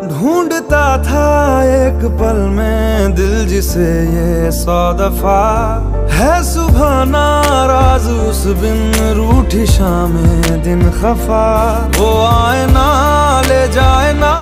ढूंढता था एक पल में दिल जिसे ये 100 दफा, है सुबह नाराज उस बिन रूठी शामें दिन खफा। वो आए ना ले जाए